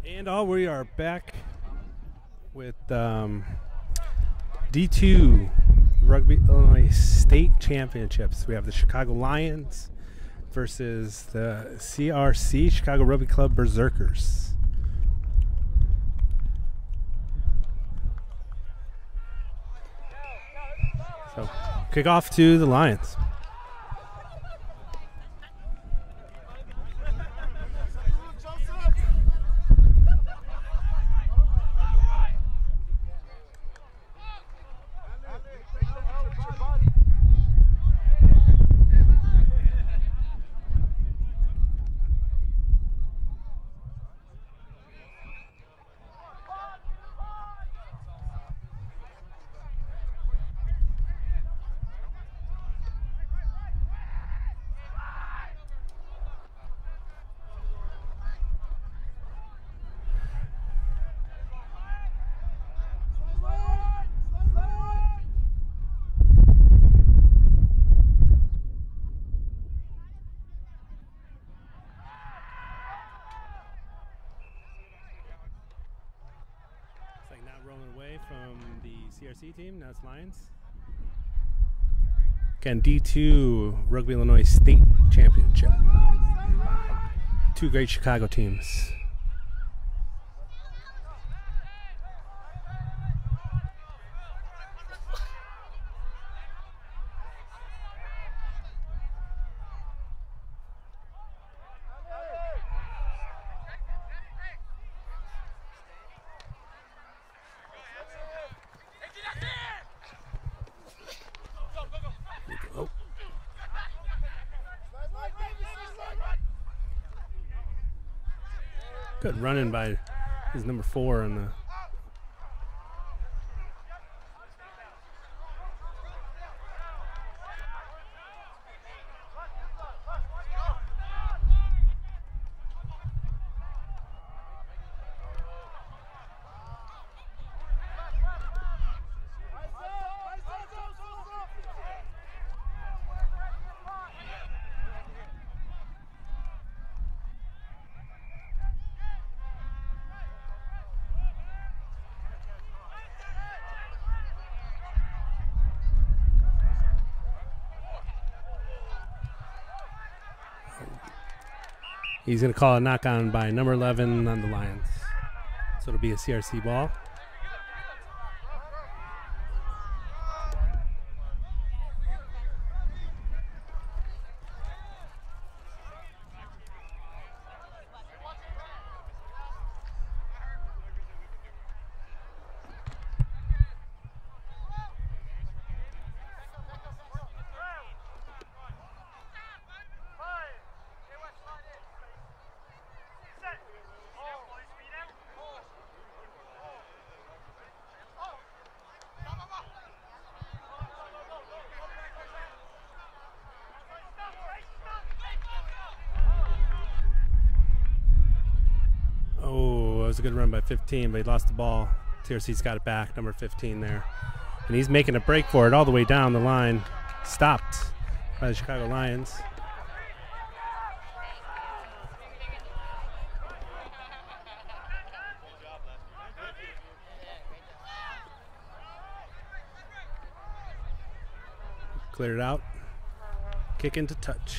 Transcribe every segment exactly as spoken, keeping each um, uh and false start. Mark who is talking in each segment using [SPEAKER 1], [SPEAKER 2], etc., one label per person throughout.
[SPEAKER 1] And all we are back with um, D two Rugby Illinois State Championships. We have the Chicago Lions versus the C R C, Chicago Rugby Club Berserkers. So, kick off to the Lions. Rolling away from the C R C team. Now it's Lions. Again, D two Rugby Illinois State Championship. Two great Chicago teams. Good running by his number four on the He's going to call a knock on by number eleven on the Lions. So it'll be a C R C ball. It was a good run by fifteen, but he lost the ball. C R C's got it back, number fifteen there. And he's making a break for it all the way down the line. Stopped by the Chicago Lions. Cleared it out. Kick into touch.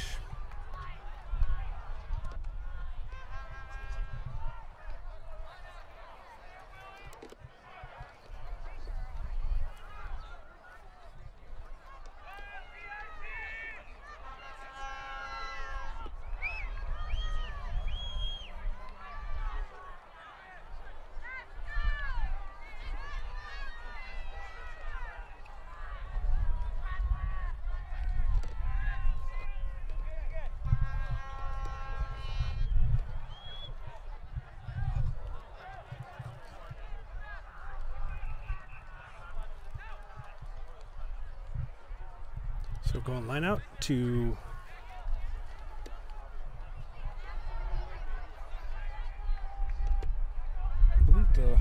[SPEAKER 1] So going line out to I believe the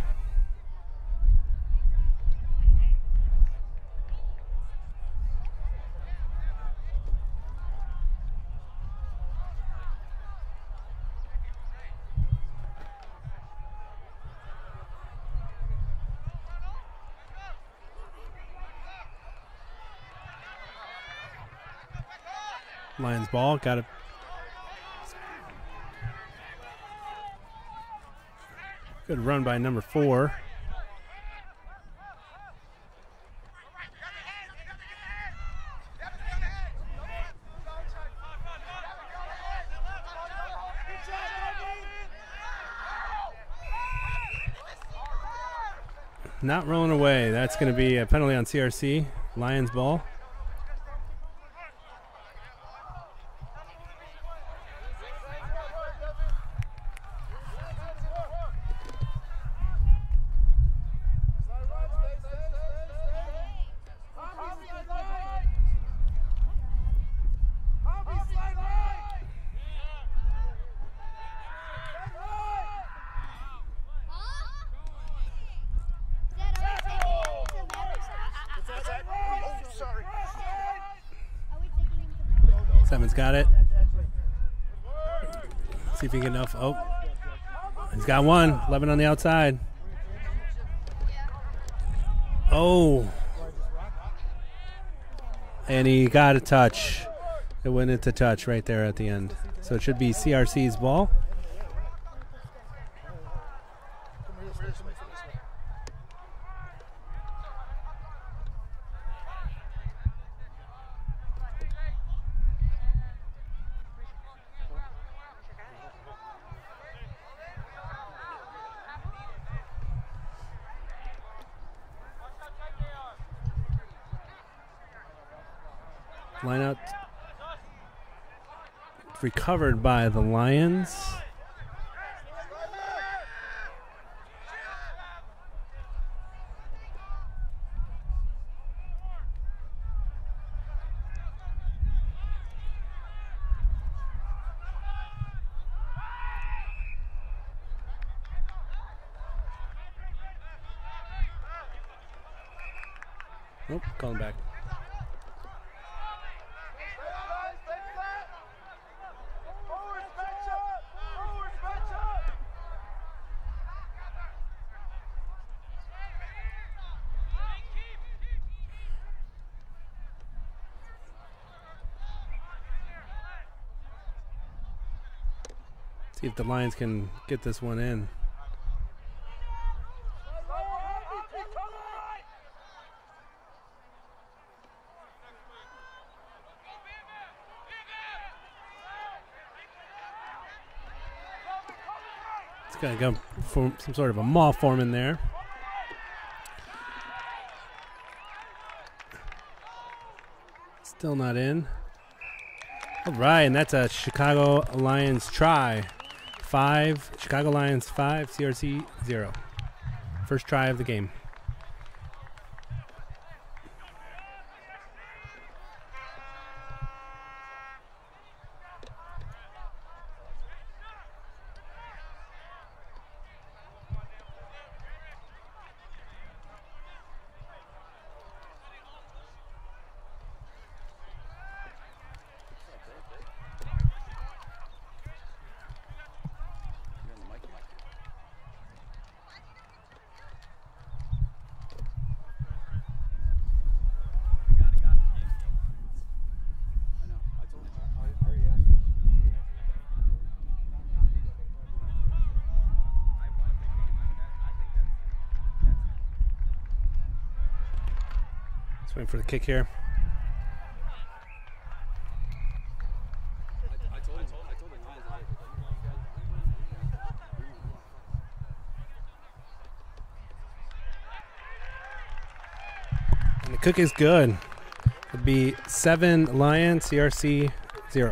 [SPEAKER 1] Lions ball. Got it. Good run by number four. Not rolling away. That's going to be a penalty on C R C. Lions ball. Simon's got it. See if he can get enough. Oh, he's got one. eleven on the outside. Oh. And he got a touch. It went into touch right there at the end. So it should be C R C's ball. Line out recovered by the Lions. Nope, calling back. See if the Lions can get this one in. It's going to go for some sort of a maul form in there. Still not in. All right, and that's a Chicago Lions try. Five, Chicago Lions five, C R C zero. First try of the game. Waiting for the kick here. And the kick is good. It'd be seven Lions, C R C zero.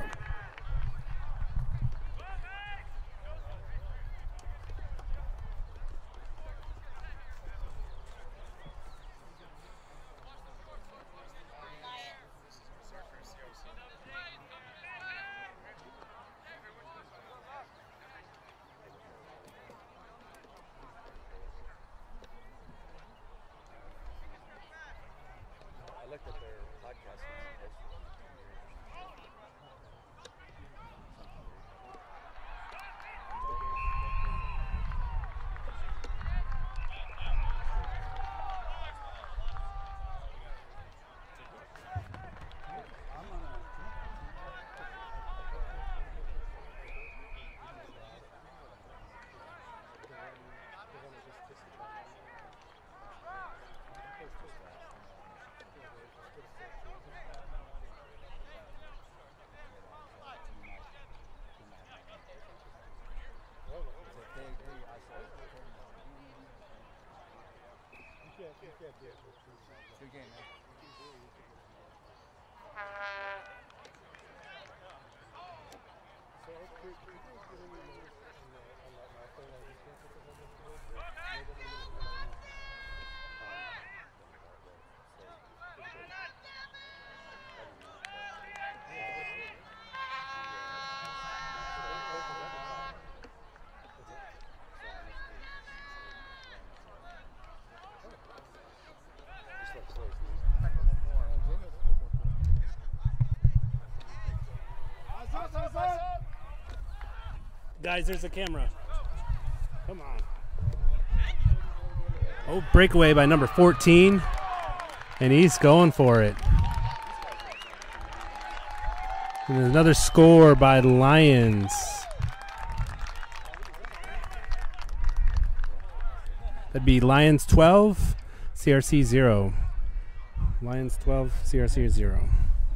[SPEAKER 1] Guys, there's a camera. Come on. Oh, breakaway by number fourteen. And he's going for it. And another score by the Lions. That'd be Lions twelve, C R C zero. Lions twelve, C R C zero.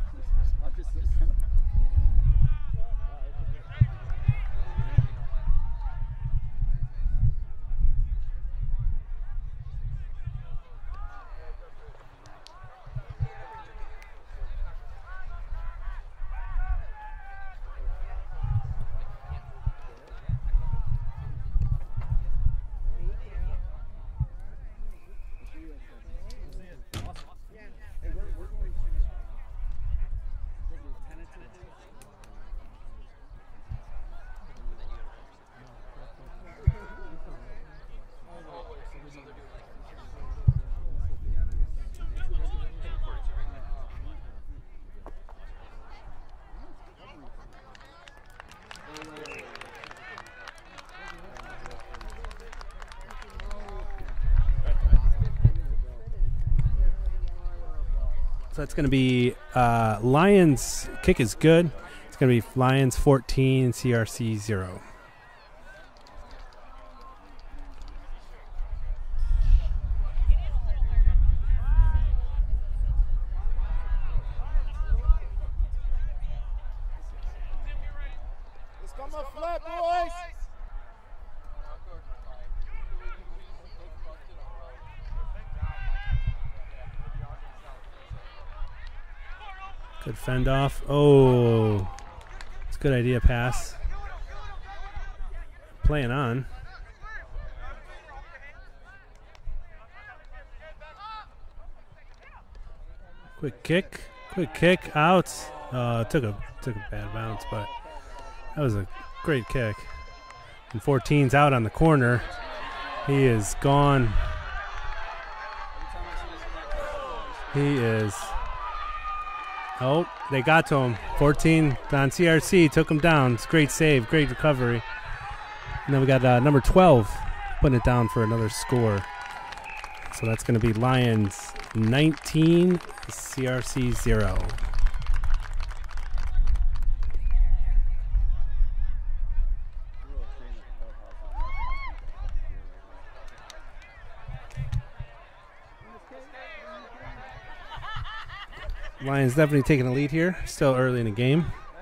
[SPEAKER 1] So that's going to be uh, Lions kick is good. It's going to be Lions fourteen, C R C zero.
[SPEAKER 2] Let's come up flat, boys.
[SPEAKER 1] Good fend off. Oh, it's a good idea pass. Playing on. Quick kick. Quick kick out. Uh, took a took a bad bounce, but that was a great kick. And fourteen's out on the corner. He is gone. He is. Oh, they got to him. fourteen on C R C, took him down. It's a great save, great recovery. And then we got uh, number twelve putting it down for another score. So that's going to be Lions nineteen, C R C zero. Lions definitely taking a lead here. Still early in the game.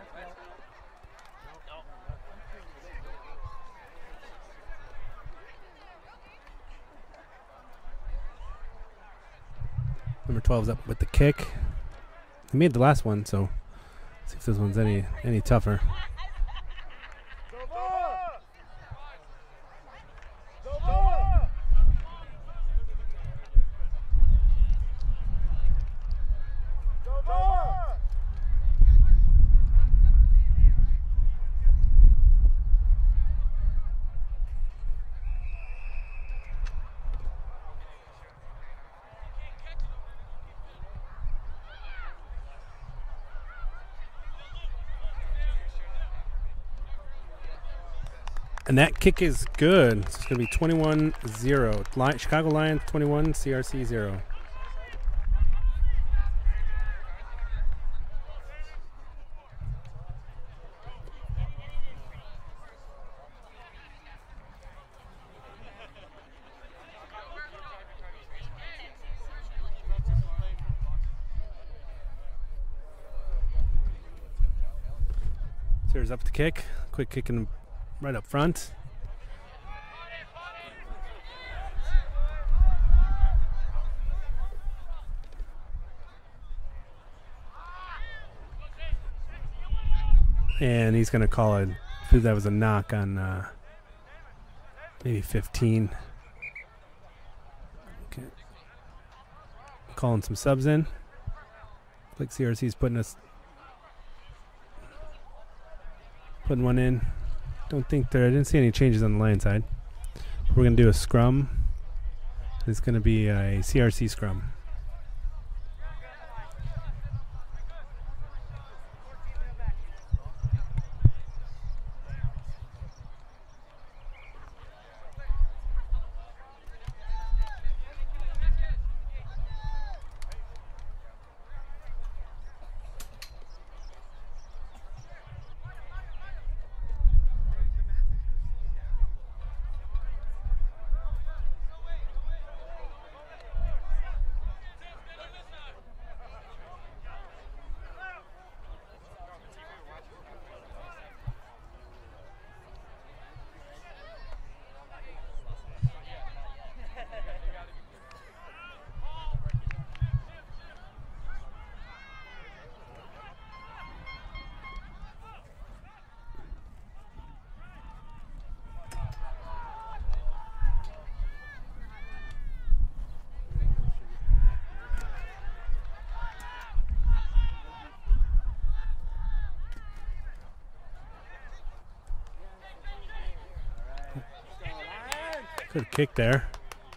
[SPEAKER 1] Number twelve's up with the kick. He made the last one, so let's see if this one's any any tougher. And that kick is good. So it's going to be twenty-one zero. Li- Chicago Lions twenty-one, C R C zero. Here's up the kick. Quick kick in right up front. And he's going to call it. I believe that was a knock on uh, maybe fifteen. Okay. Calling some subs in. Like C R C's putting us putting one in. Don't think there. I didn't see any changes on the Lion side. We're going to do a scrum. It's going to be a C R C scrum. Good kick there.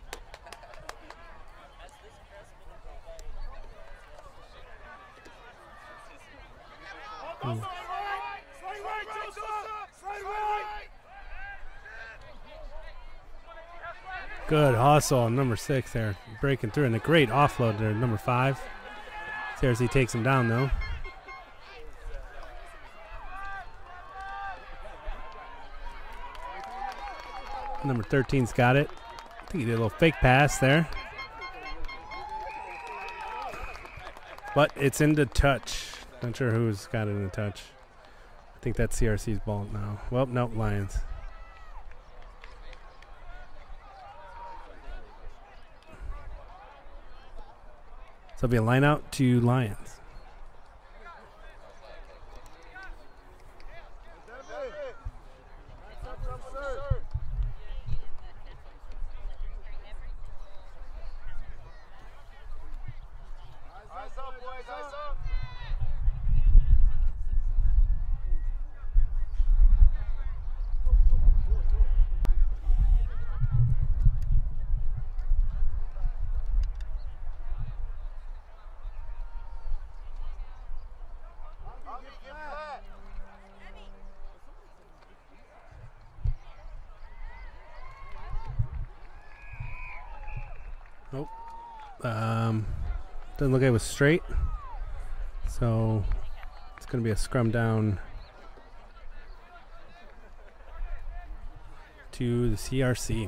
[SPEAKER 1] Mm. Good hustle on number six there, breaking through, and a great offload there, number five. C R C takes him down though. Number thirteen's got it. I think he did a little fake pass there. But it's into touch. Not sure who's got it in the touch. I think that's C R C's ball now. Well, nope, Lions. So it'll be a line out to Lions. Nope. Um, doesn't look like it was straight. So it's going to be a scrum down to the C R C.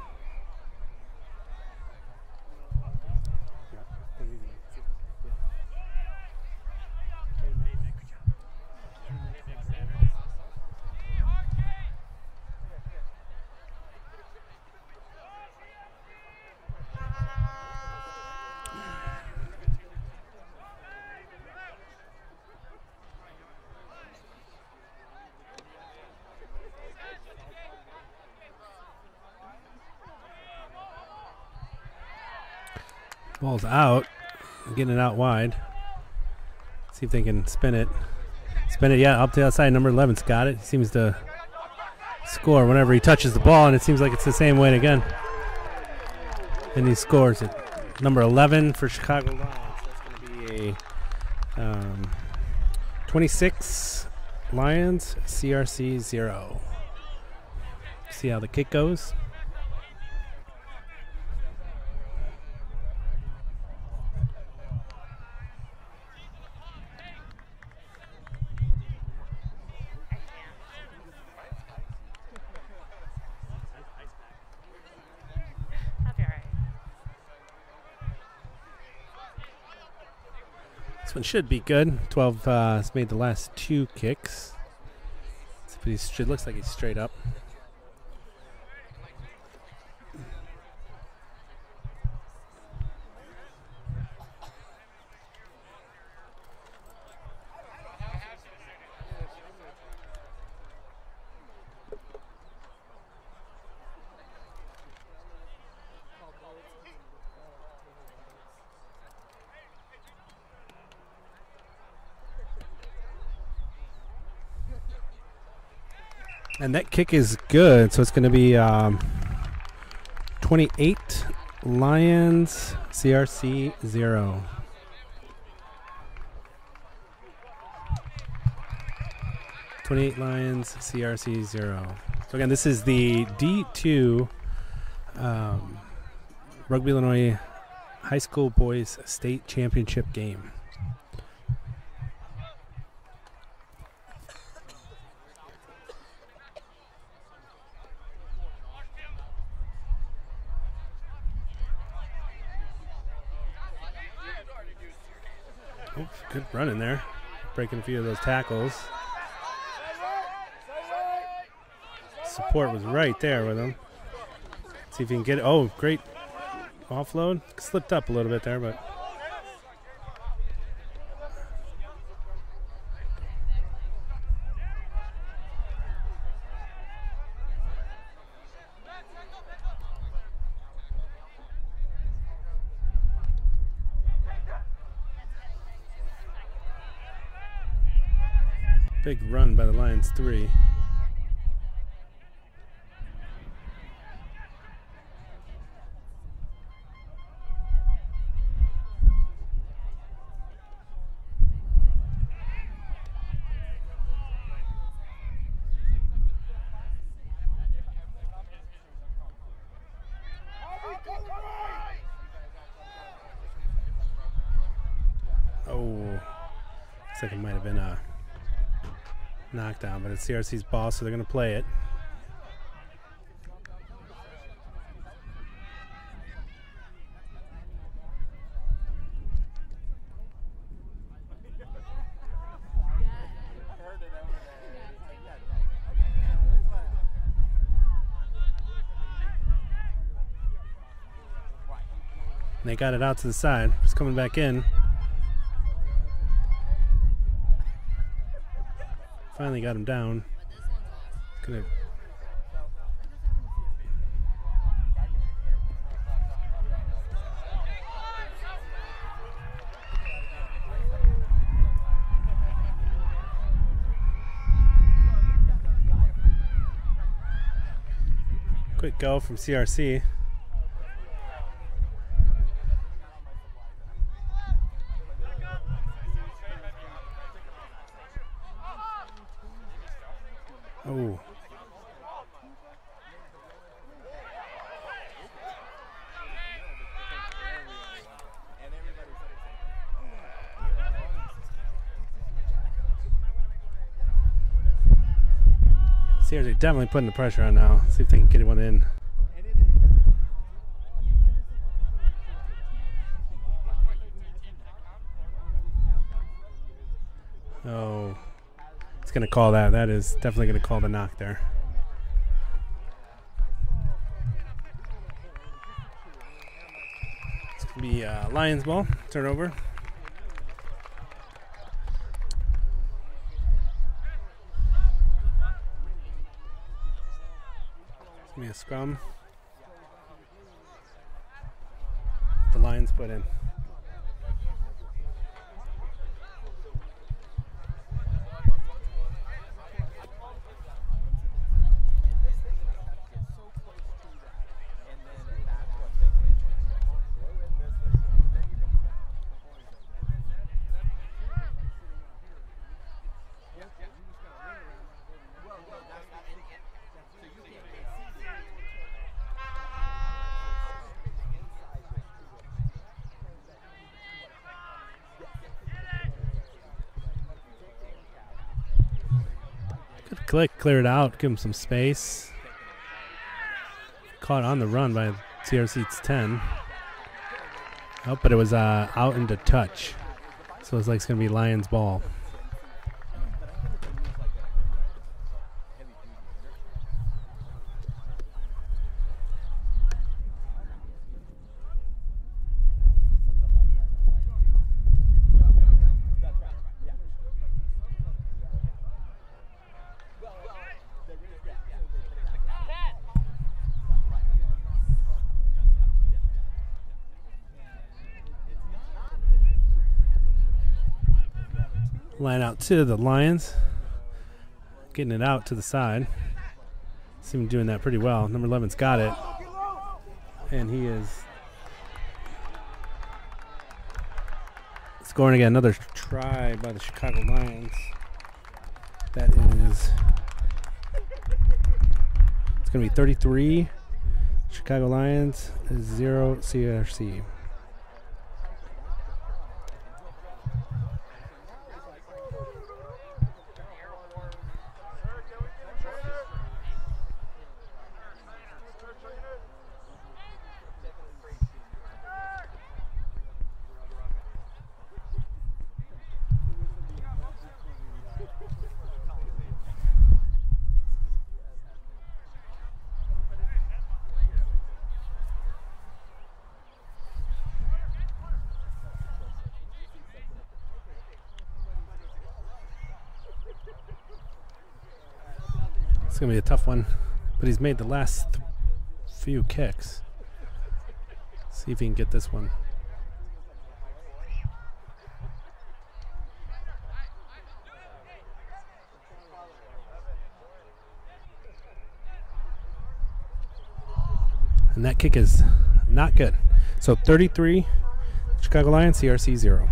[SPEAKER 1] Ball's out, getting it out wide. See if they can spin it. Spin it, yeah, up to the outside. Number eleven's got it. He seems to score whenever he touches the ball, and it seems like it's the same way again. And he scores it. Number eleven for Chicago Lions. That's going to be a um, twenty-six Lions, C R C zero. See how the kick goes. This one should be good. twelve uh, has made the last two kicks. But he should, looks like he's straight up. And that kick is good, so it's going to be um, twenty-eight Lions, C R C zero. twenty-eight Lions, C R C zero. So again, this is the D two um, Rugby Illinois High School Boys State Championship game. Oh, good run in there, breaking a few of those tackles. Support was right there with him. See if he can get it. Oh, great offload. Slipped up a little bit there, but big run by the Lions three. Oh, looks like it might have been a knockdown, but it's C R C's ball, so they're going to play it. And they got it out to the side. It's coming back in. Finally got him down. Gonna quick go from C R C. Oh. C R C definitely putting the pressure on now. See if they can get one in. Oh. It's going to call that. That is definitely going to call the knock there. It's going to be uh, Lions ball. Turnover. It's going to be a scrum. The Lions put in. Click, clear it out, give him some space. Caught on the run by C R C's ten. Oh, but it was uh, out into touch. So it's like it's going to be Lions ball. Line out to the Lions, getting it out to the side. See him doing that pretty well. Number eleven's got it. And he is scoring again. Another try by the Chicago Lions. That is, it's going to be thirty-three Chicago Lions, zero C R C. It's going to be a tough one, but he's made the last th few kicks. See if he can get this one. And that kick is not good. So thirty-three, Chicago Lions, C R C zero.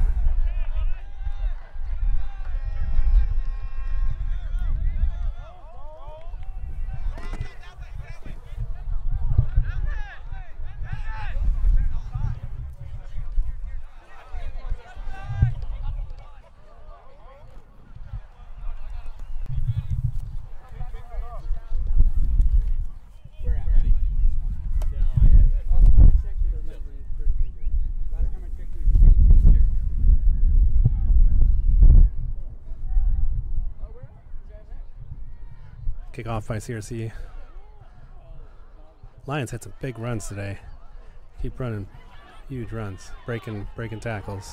[SPEAKER 1] Kick off by C R C. Lions had some big runs today. Keep running huge runs, breaking breaking tackles.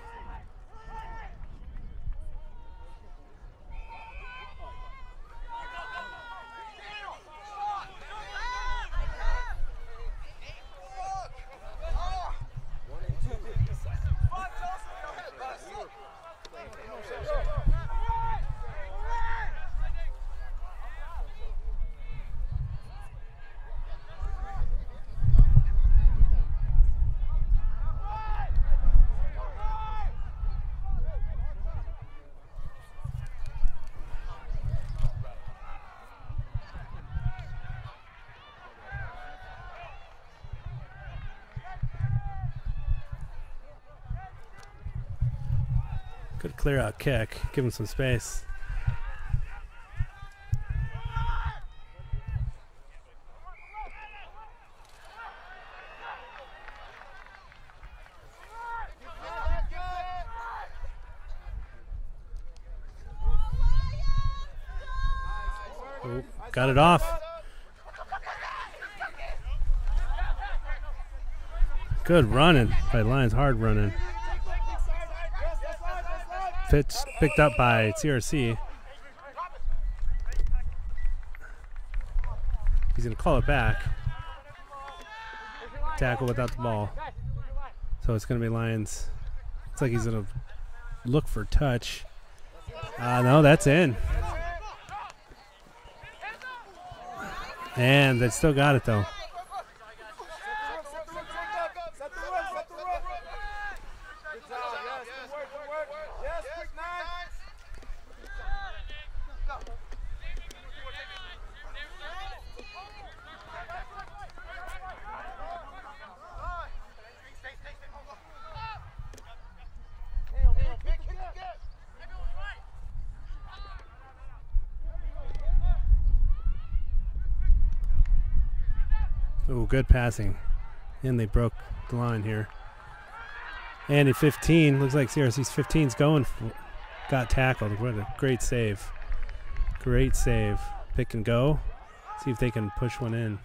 [SPEAKER 1] Good clear out kick, give him some space. Oh, got it off. Good running by Lions, hard running. Pitch picked up by C R C. He's going to call it back. Tackle without the ball. So it's going to be Lions. Looks like he's going to look for touch. Uh, no, that's in. And they still got it, though. Oh, good passing. And they broke the line here. And at fifteen, looks like C R C's fifteen's going for, got tackled. What a great save. Great save. Pick and go. See if they can push one in.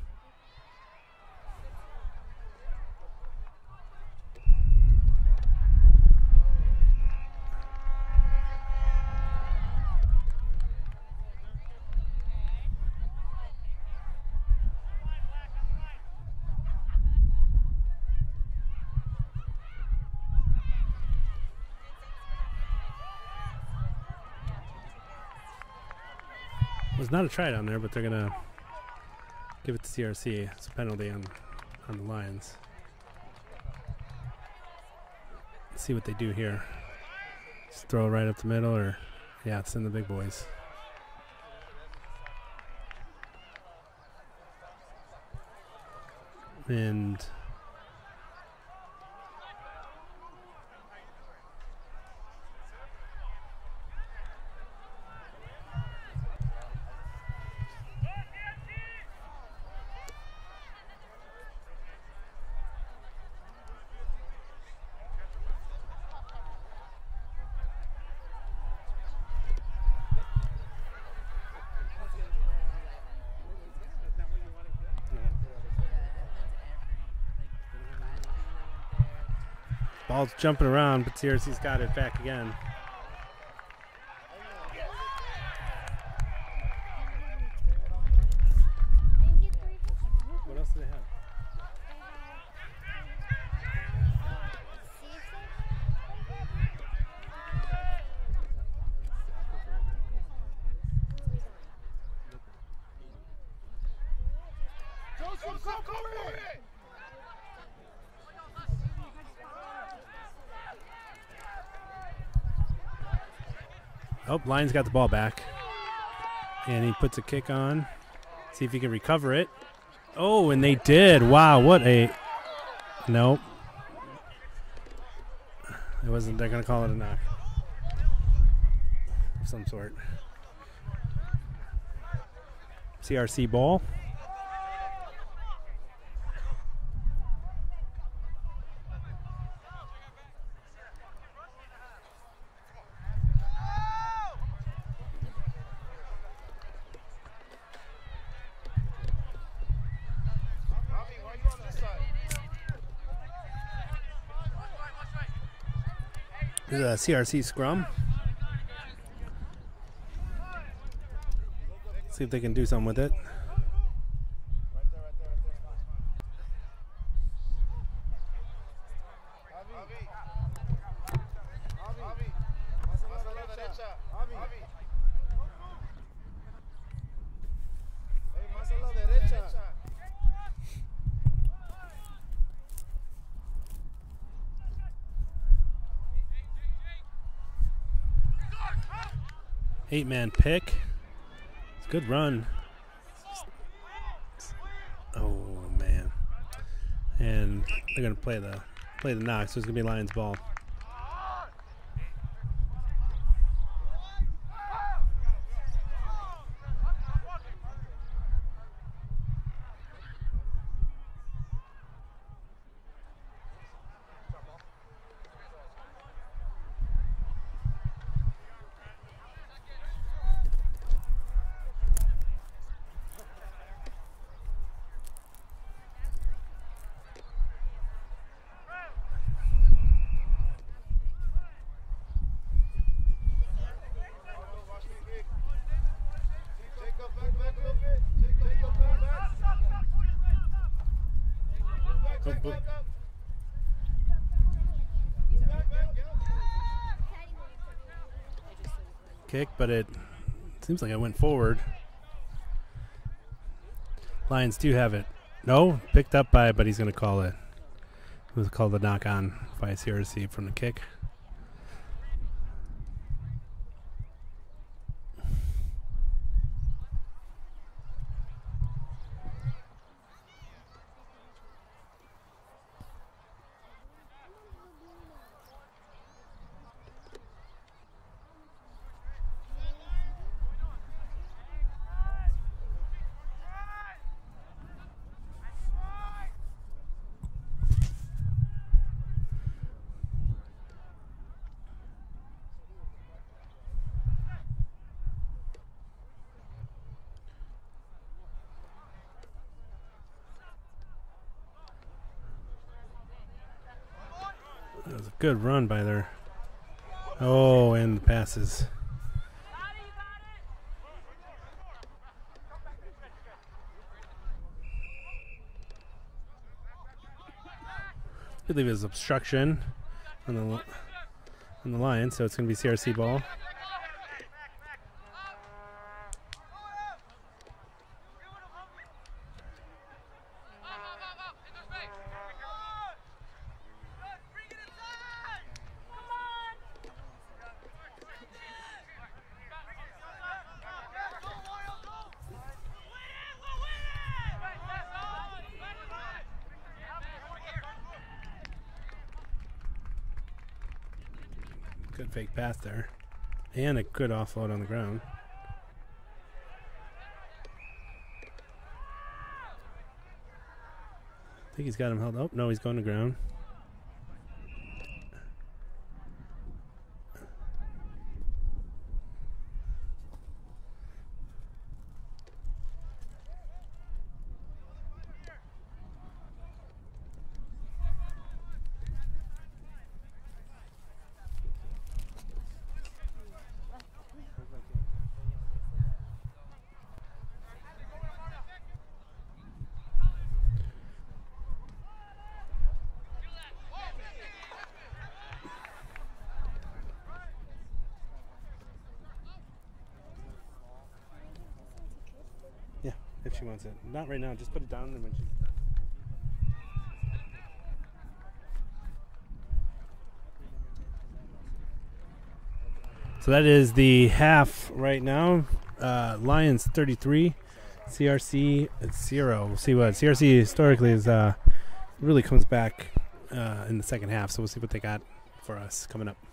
[SPEAKER 1] Was not a try down there, but they're gonna Give it to C R C. It's a penalty on, on the Lions. Let's see what they do here. Just throw it right up the middle, or yeah, it's in the big boys. And ball's jumping around, but C R C's got it back again. What else do they have? Oh, Lions got the ball back. And he puts a kick on. See if he can recover it. Oh, and they did. Wow, what a... Nope. It wasn't... They're going to call it a knock. Of some sort. C R C ball. Here's a C R C scrum. See if they can do something with it. Eight-man pick. It's a good run. Oh man! And they're gonna play the play the knock, so it's gonna be Lions ball. Kick, but it seems like it went forward. Lions do have it. No, picked up by, but he's going to call it. It was called the knock on by C R C from the kick. That was a good run by their... Oh, and the passes. I believe it was obstruction on the, on the line, so it's going to be C R C ball. Good fake pass there. And a good offload on the ground. I think he's got him held up. No, he's going to ground. Yeah, if she wants it. Not right now. Just put it down and when she's done. So that is the half right now. Uh, Lions thirty-three, C R C zero. We'll see what C R C historically is. Uh, really comes back uh, in the second half. So we'll see what they got for us coming up.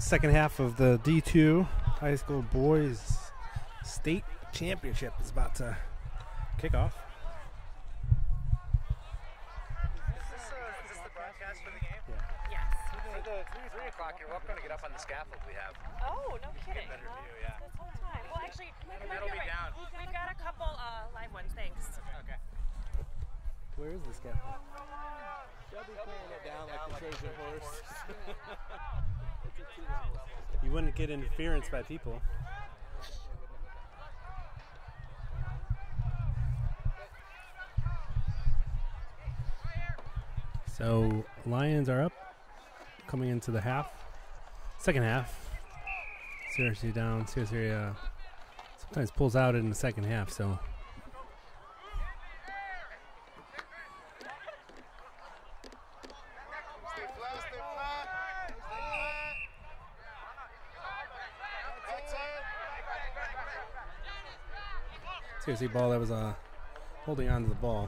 [SPEAKER 1] second half of the D two High School Boys State Championship is about to kick off.
[SPEAKER 2] Is this, uh, is this the broadcast for the game?
[SPEAKER 1] Yeah.
[SPEAKER 3] Yes.
[SPEAKER 2] For the three o'clock, you're welcome to get up on the scaffold we have.
[SPEAKER 3] Oh, no kidding.
[SPEAKER 2] Better
[SPEAKER 3] Well,
[SPEAKER 2] view, yeah.
[SPEAKER 3] this whole time. Well, actually, Mike,
[SPEAKER 2] That'll be
[SPEAKER 3] right.
[SPEAKER 2] down.
[SPEAKER 3] We've got a couple uh, live ones. Thanks.
[SPEAKER 2] Okay.
[SPEAKER 1] Where is this scaffold?
[SPEAKER 4] They'll be pulling it down like the Trojan horse.
[SPEAKER 1] You wouldn't get interference by people. So Lions are up, coming into the half, second half. C R C down. C R C uh, sometimes pulls out in the second half. So. C R C ball that was uh, holding on to the ball.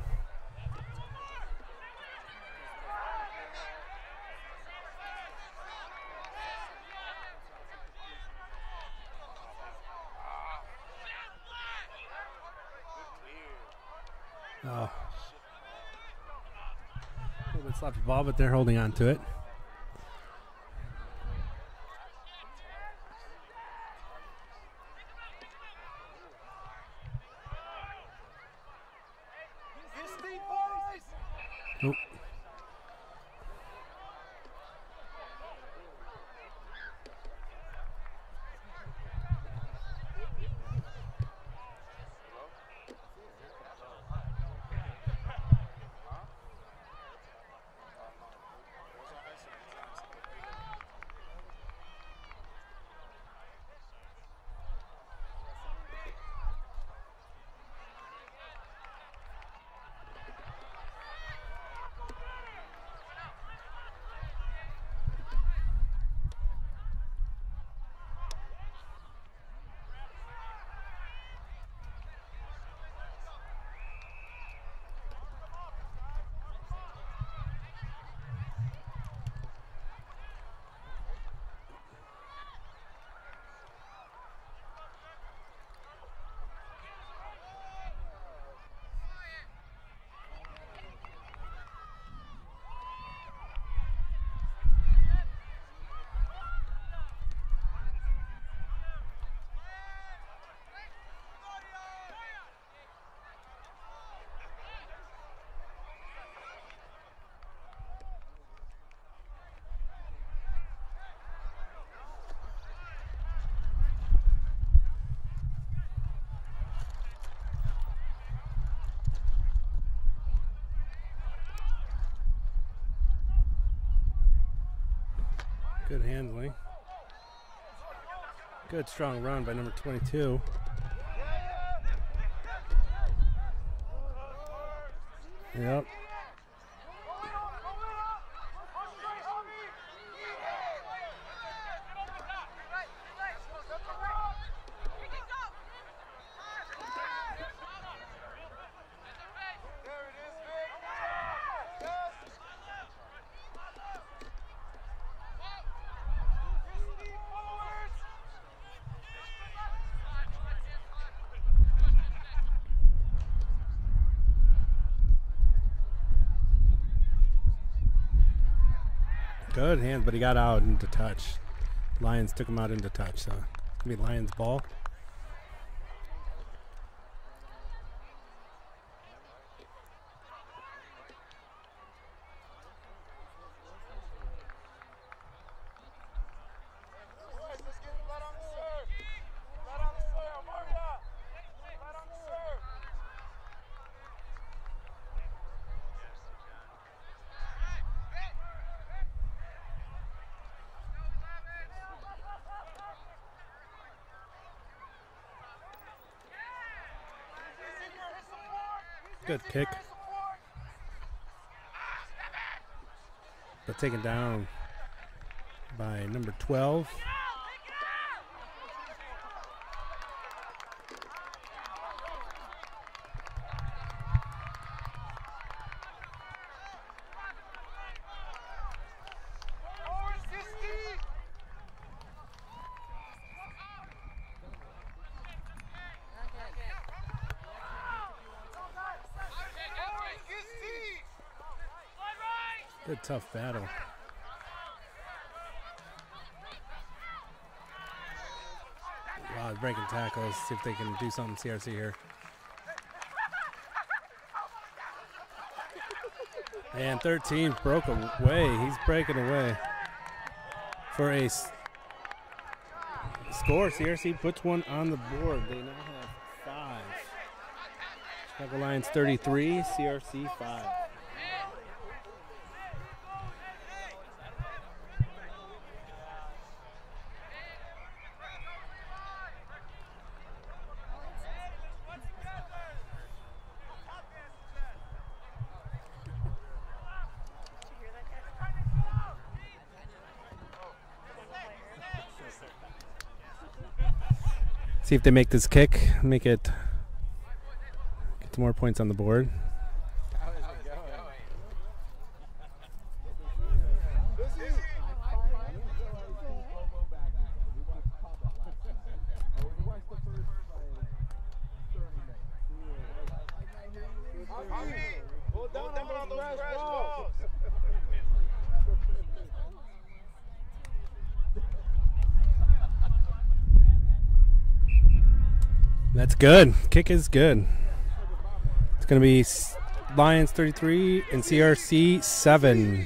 [SPEAKER 1] Oh. A little bit sloppy ball, but they're holding on to it. Nope. Good handling. Good strong run by number twenty-two. Yep. Good hands, but he got out into touch. Lions took him out into touch, so it's gonna be Lions ball. Good kick. But taken down by number twelve. Good tough battle. Wow, breaking tackles. See if they can do something C R C here. And thirteen broke away. He's breaking away for a s score. C R C puts one on the board. They now have five. Chicago Lions thirty-three, C R C five. See if they make this kick, make it get more points on the board. That's good. Kick is good. It's going to be Lions thirty-three and C R C seven.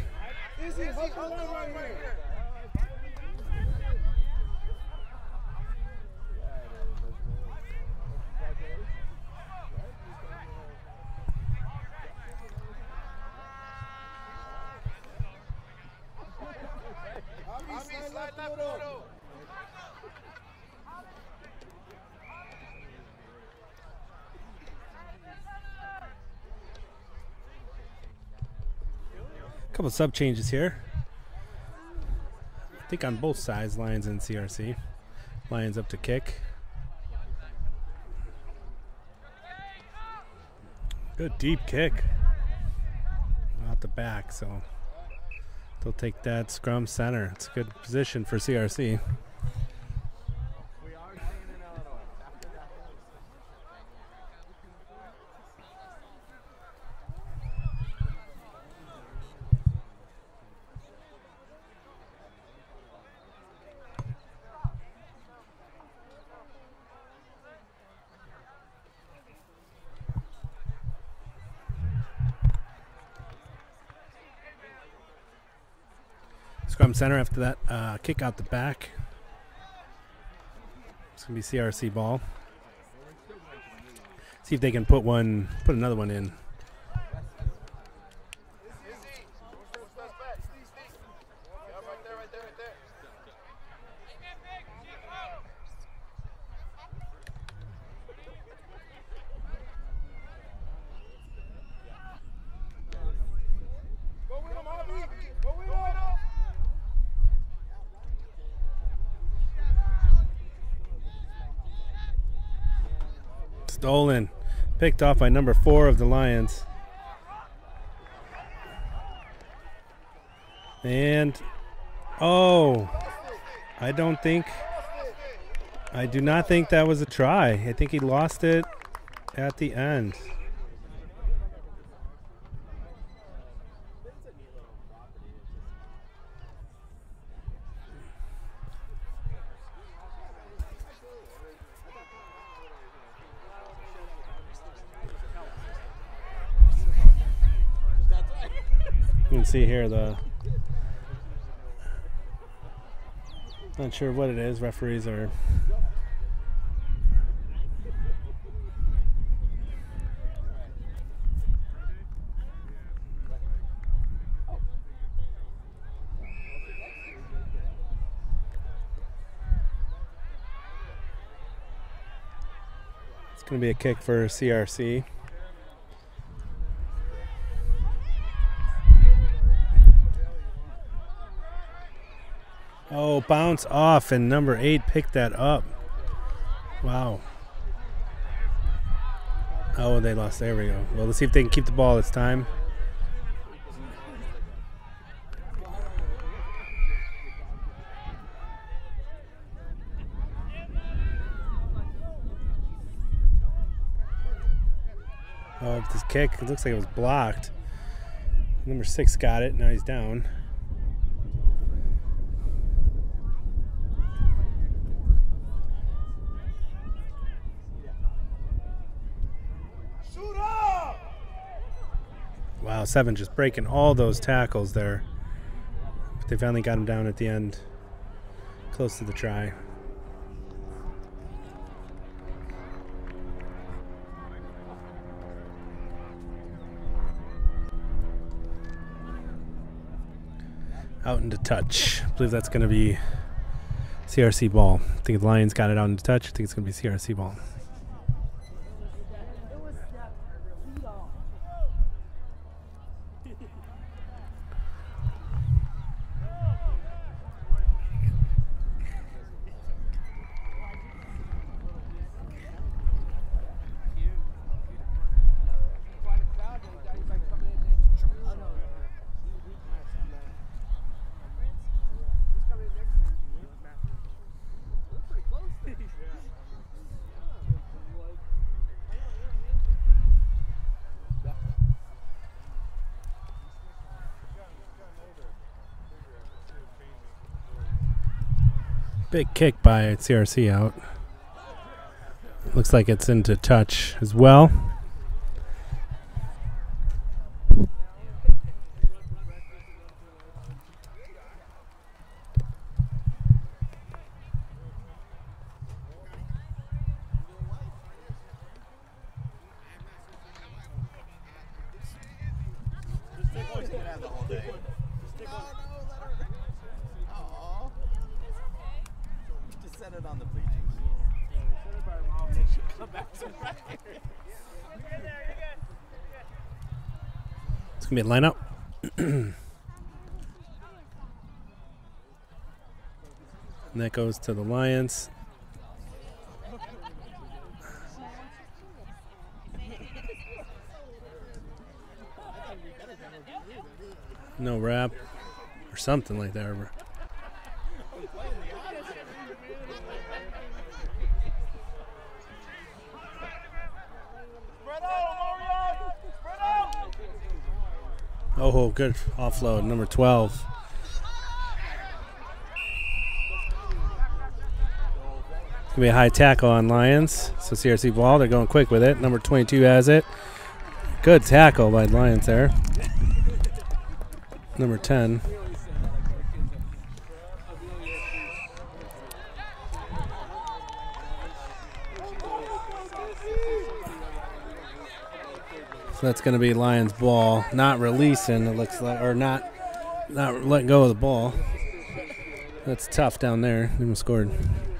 [SPEAKER 1] Couple sub changes here. I think on both sides, Lions and C R C. Lions up to kick. Good deep kick. Out the back, so they'll take that scrum center. It's a good position for C R C. Scrum center after that uh, kick out the back. It's gonna be C R C ball. See if they can put one, put another one in. Stolen, picked off by number four of the Lions. And, oh, I don't think, I do not think that was a try. I think he lost it at the end. You can see here the, not sure what it is, referees are it's going to be a kick for C R C. Oh, bounce off, and number eight picked that up. Wow. Oh, they lost. There we go. Well, let's see if they can keep the ball this time. Oh, this kick, it looks like it was blocked. Number six got it. Now he's down. Wow, seven just breaking all those tackles there. But they finally got him down at the end, close to the try. Out into touch. I believe that's going to be C R C ball. I think the Lions got it out into touch. I think it's going to be C R C ball. Big kick by C R C out. Looks like it's into touch as well. It's going to be a lineup. And that goes to the Lions. No wrap or something like that. Oh, good offload, number twelve. It's going to be a high tackle on Lions. So C R C ball, they're going quick with it. Number twenty-two has it. Good tackle by Lions there. Number ten. So that's going to be Lions ball, not releasing. It looks like, or not, not letting go of the ball. That's tough down there. They almost scored.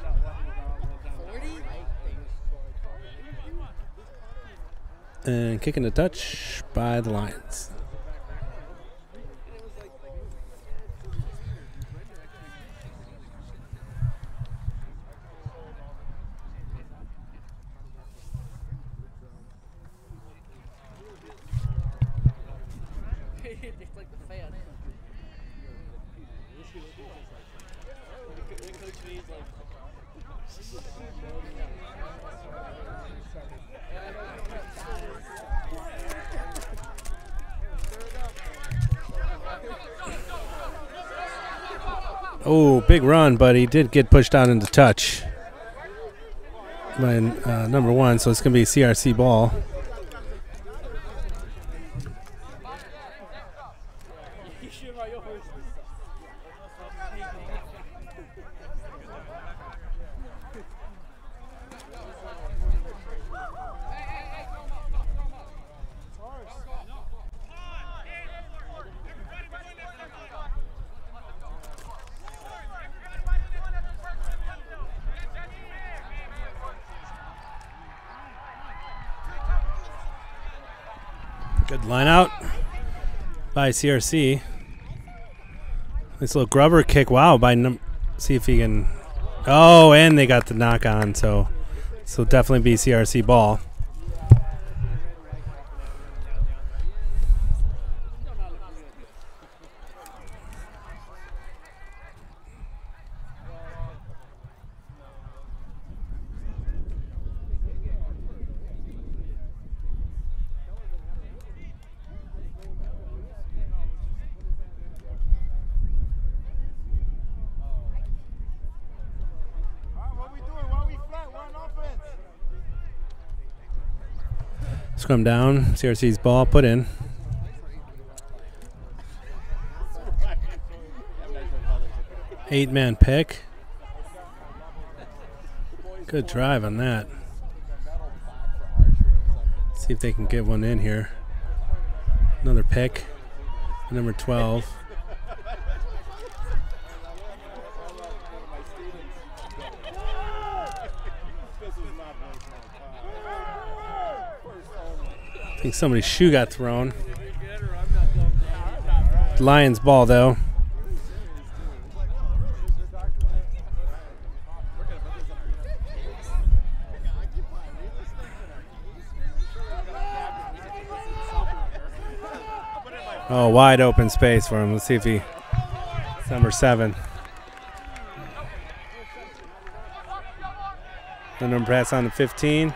[SPEAKER 1] And kicking the touch by the Lions. Oh, big run, but he did get pushed out into touch by uh, number one, so it's going to be C R C ball. Good line out by C R C. This little grubber kick. Wow, by num see if he can. Oh, and they got the knock on, so so definitely be C R C ball. come down. C R C's ball put in. Eight man pick. Good drive on that. See if they can get one in here. Another pick. Number twelve. I think somebody's shoe got thrown. Lions ball though. Oh, wide open space for him. Let's see if he, it's number seven. The number pass on to fifteen.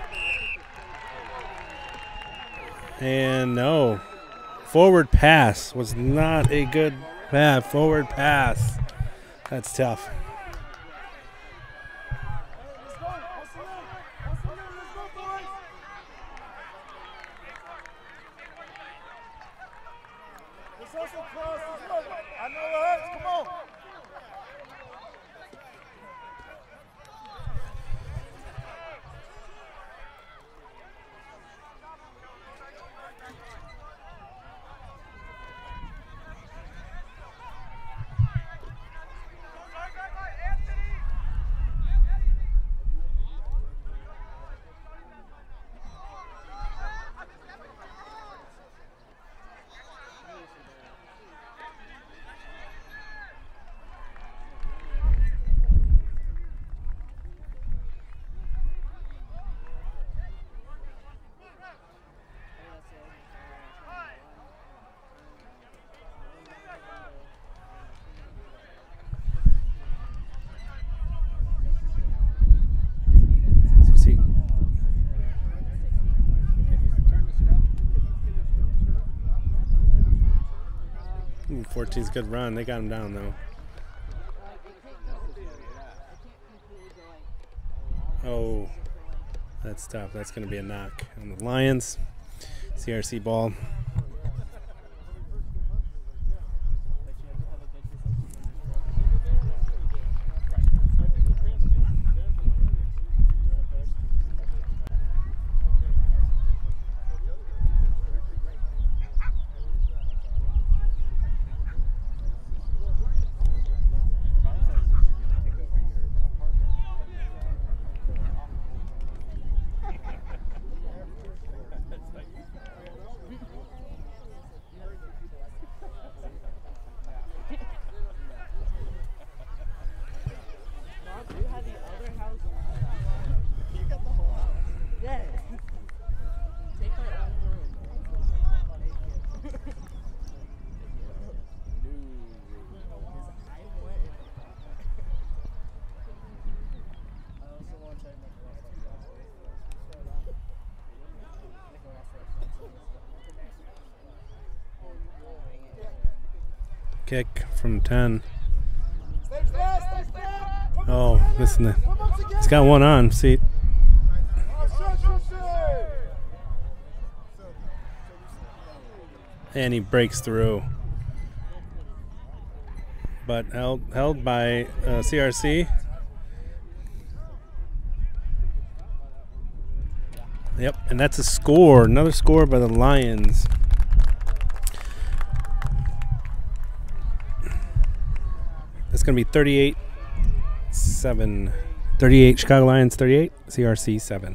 [SPEAKER 1] And no, forward pass was not a good pass. Forward pass. That's tough.
[SPEAKER 2] I know it hurts. Come on.
[SPEAKER 1] fourteen's a good run. They got him down though. Oh, that's tough. That's going to be a knock on the Lions. C R C ball. Kick from ten. Oh, listen, to, he's got one on. See, and he breaks through, but held held by uh, C R C. Yep, and that's a score. Another score by the Lions. That's going to be thirty-eight seven. thirty-eight Chicago Lions, thirty-eight C R C seven.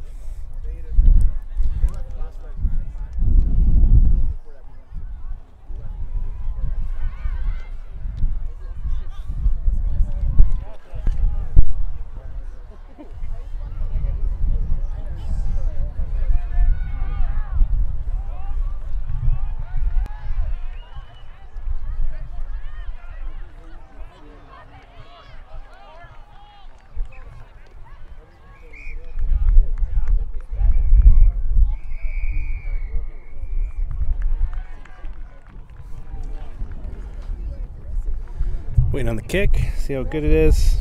[SPEAKER 1] Waiting on the kick, see how good it is.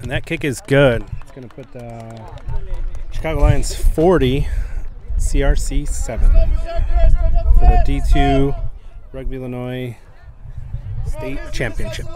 [SPEAKER 1] And that kick is good. It's going to put the Chicago Lions forty, C R C seven for the D two Rugby Illinois State Championship.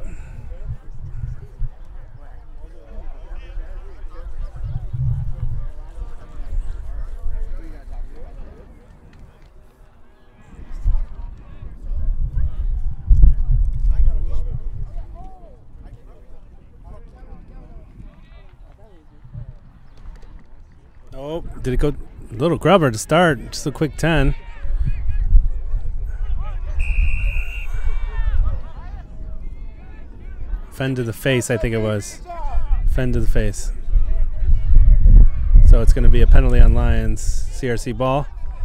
[SPEAKER 1] Oh, did it go? Little grubber to start. Just a quick ten. Fend to the face, I think it was. Fend to the face. So it's going to be a penalty on Lions. C R C ball.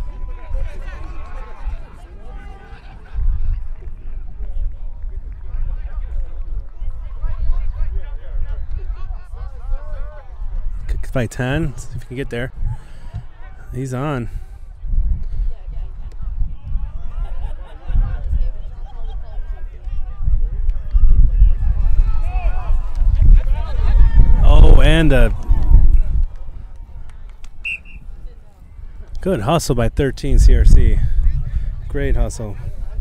[SPEAKER 1] Kick by ten. See if you can get there. He's on. Oh, and a good hustle by thirteen C R C. Great hustle.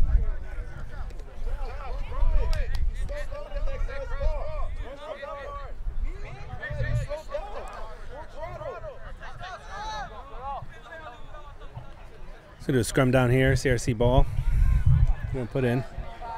[SPEAKER 1] Let's do a scrum down here, C R C ball. We're going to put in.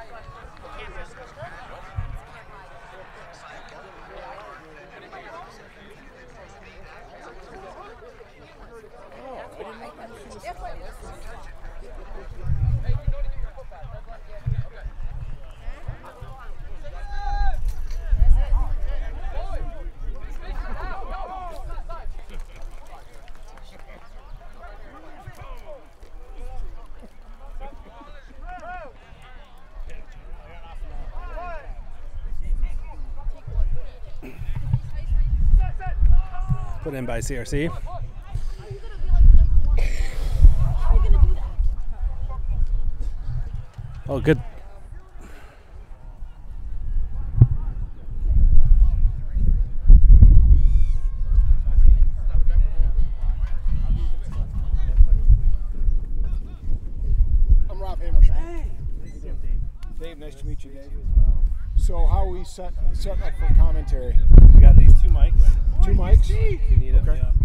[SPEAKER 1] Put in by C R C. Oh, good.
[SPEAKER 5] I'm Rob Hammerschmidt. Hey. Dave, nice to meet you, Dave. So how are we set, setting up for commentary?
[SPEAKER 1] We got these two mics.
[SPEAKER 5] Two mics?
[SPEAKER 1] If you need them,
[SPEAKER 5] Okay.
[SPEAKER 1] yeah.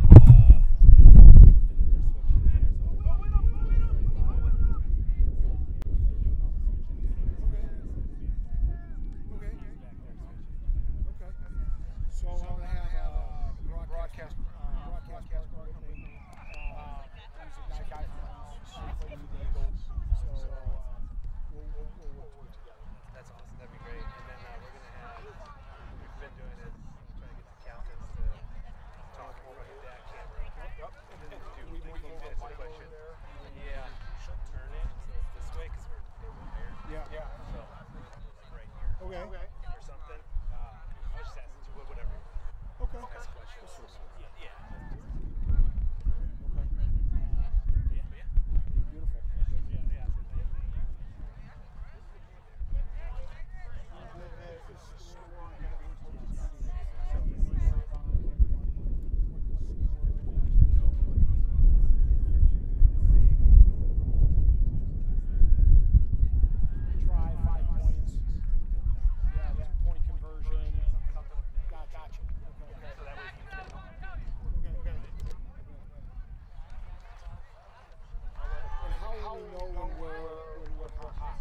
[SPEAKER 5] So I'm going to have a broadcast, uh, broadcast partner with me. Uh, he's a guy from Eagles. So uh, we'll, we'll, we'll work together.
[SPEAKER 2] That's awesome. That'd be great. And then uh, we're going to have, we've been doing it, trying to get the captains to talk over the back camera.
[SPEAKER 5] Yep.
[SPEAKER 2] And then do
[SPEAKER 5] We
[SPEAKER 2] we
[SPEAKER 5] move
[SPEAKER 2] can
[SPEAKER 5] over
[SPEAKER 2] answer
[SPEAKER 5] Mike over
[SPEAKER 2] questions.
[SPEAKER 5] there.
[SPEAKER 2] Yeah. Turn it so it's this way because we're they're right here.
[SPEAKER 5] Yeah. Yeah.
[SPEAKER 2] So like right here.
[SPEAKER 5] Okay. Okay.
[SPEAKER 2] Or something. Uh, I was just asking you whatever.
[SPEAKER 5] Okay.
[SPEAKER 2] Ask questions. Yeah. Yeah. Yeah. Yeah.
[SPEAKER 5] Beautiful.
[SPEAKER 2] Yeah. Yeah.
[SPEAKER 5] Try five points. Yeah, two point conversion. Gotcha. Gotcha. Okay.
[SPEAKER 2] So that way you can
[SPEAKER 5] Okay. Okay. And how will we know when we're when we're hot?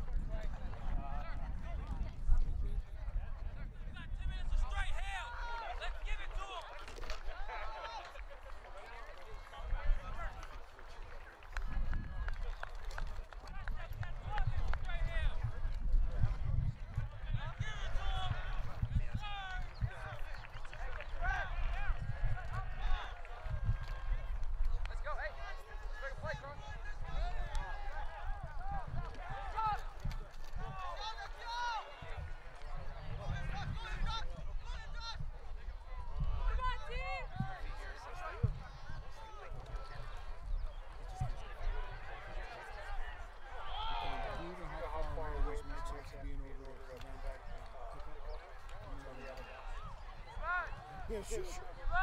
[SPEAKER 2] Let's go. Hey, let's make a play, Croc.
[SPEAKER 5] shoot, shoot, shoot.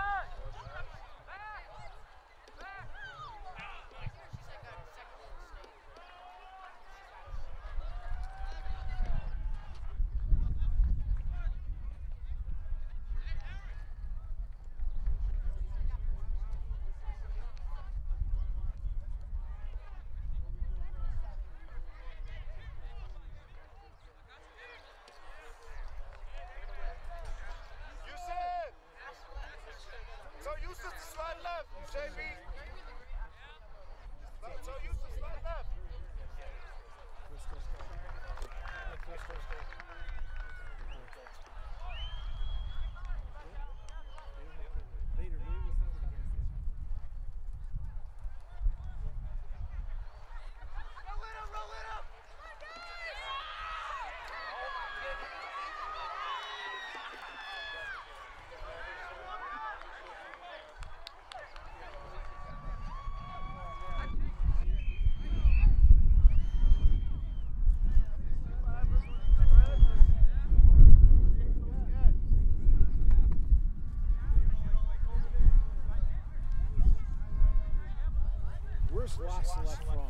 [SPEAKER 5] Where's last select from?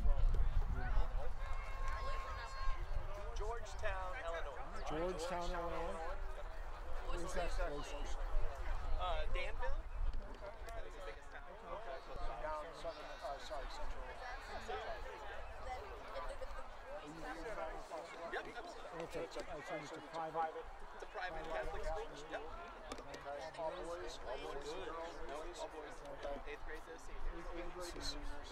[SPEAKER 2] Georgetown, Illinois.
[SPEAKER 5] Georgetown, Illinois? Where's that close?
[SPEAKER 2] Uh, Danville?
[SPEAKER 5] Down southern, uh, sorry, central.
[SPEAKER 2] Yep, absolutely.
[SPEAKER 5] It's a, it's a, it's a private.
[SPEAKER 2] It's a private Catholic school. Yep.
[SPEAKER 5] All boys, all boys,
[SPEAKER 2] Good.
[SPEAKER 5] girls.
[SPEAKER 2] No, all boys. Eighth grade to seniors.
[SPEAKER 5] Eighth grade to seniors.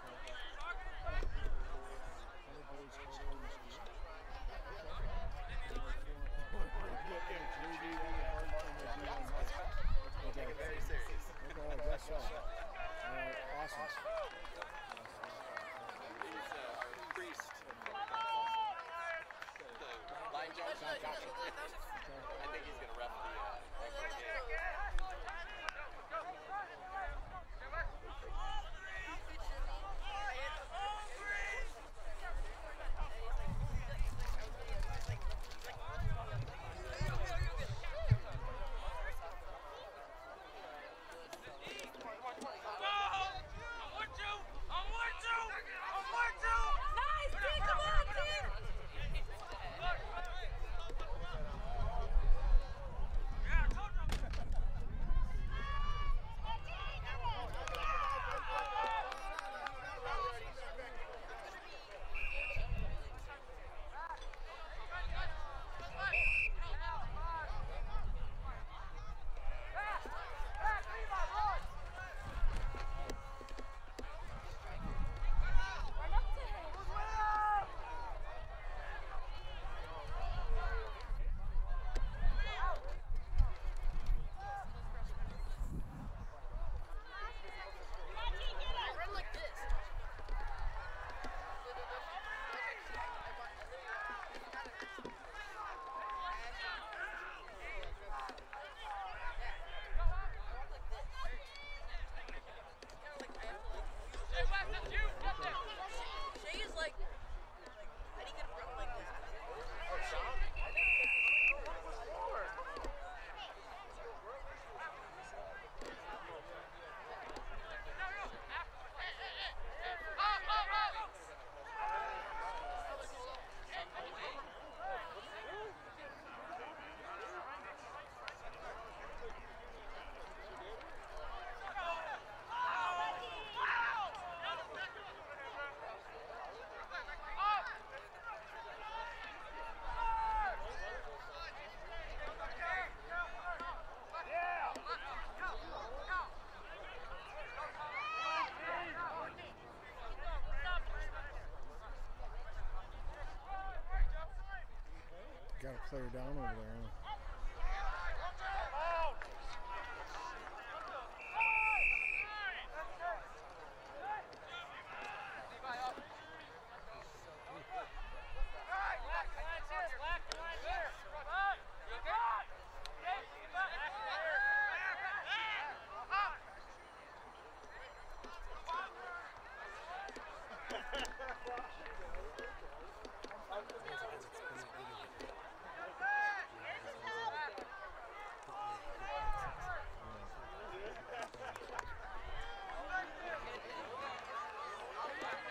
[SPEAKER 2] We'll take it very serious.
[SPEAKER 5] Okay, I guess so. All right, awesome.
[SPEAKER 2] He's uh, our priest. The line judge. I think he's going to ref the uh, ref the game.
[SPEAKER 5] Got a player down over there. Huh?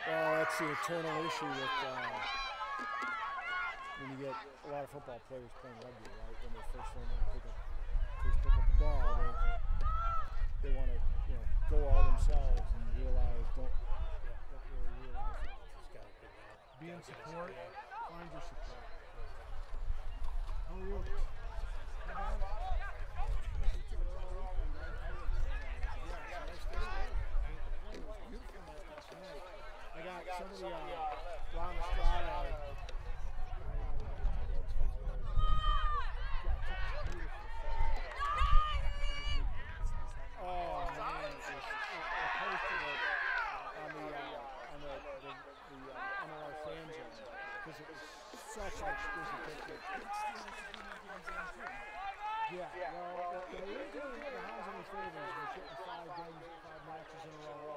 [SPEAKER 5] Well, that's the eternal issue with uh, when you get a lot of football players playing rugby, right? When they first learn how to pick up, first pick up the ball, they, they want to, you know, go all themselves and realize, don't, don't really realize it.
[SPEAKER 1] Just gotta figure it out.
[SPEAKER 5] Be in support, find your support. How are you? I got somebody uh, Ron Estrada. Oh man, it was, it, it posted it on the uh, on the, the, the uh, M L R fan zone because it was such an exquisite picture. Yeah, well, they didn't do the Hounds any favors. They're shooting five games, five matches in a row.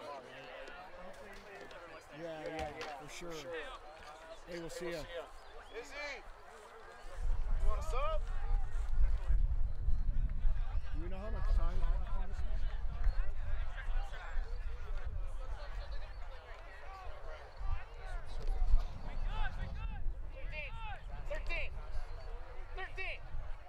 [SPEAKER 5] Yeah, yeah, for sure. Hey, we'll see ya.
[SPEAKER 4] Izzy, you want a sub?
[SPEAKER 5] Do you know how much time is left on this one?
[SPEAKER 4] thirteen. thirteen.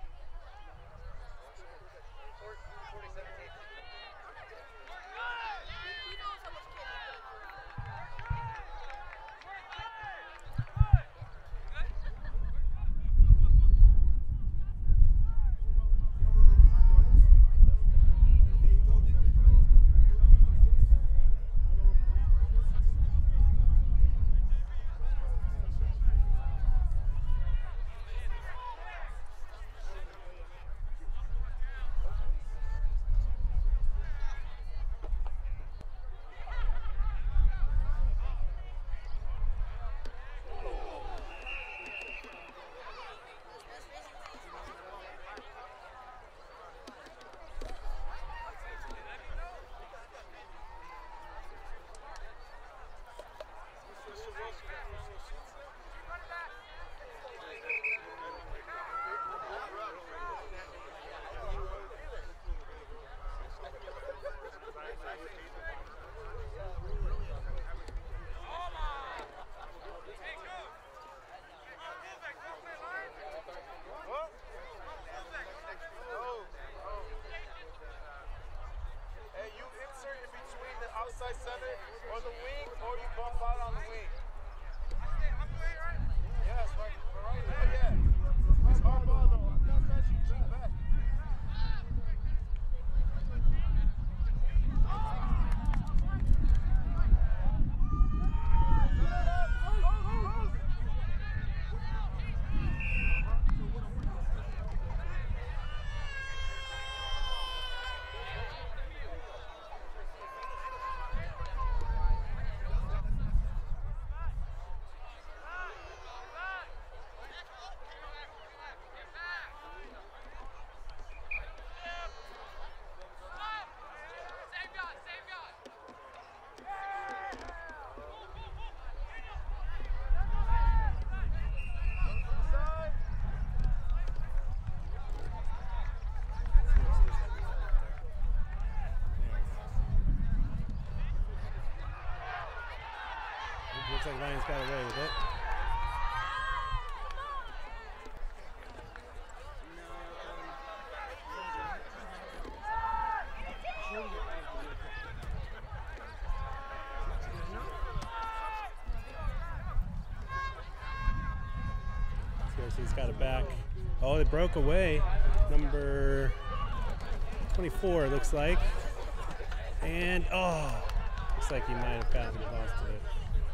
[SPEAKER 4] Outside center or the wing, or you bump out on the wing. Yes, right, right there, yeah. It's hard ball though. Sometimes you drop back.
[SPEAKER 1] Looks like Lions got away with it. C R C's got it back. Oh, it broke away. Number twenty-four, it looks like. And, oh, looks like he might have gotten lost to it.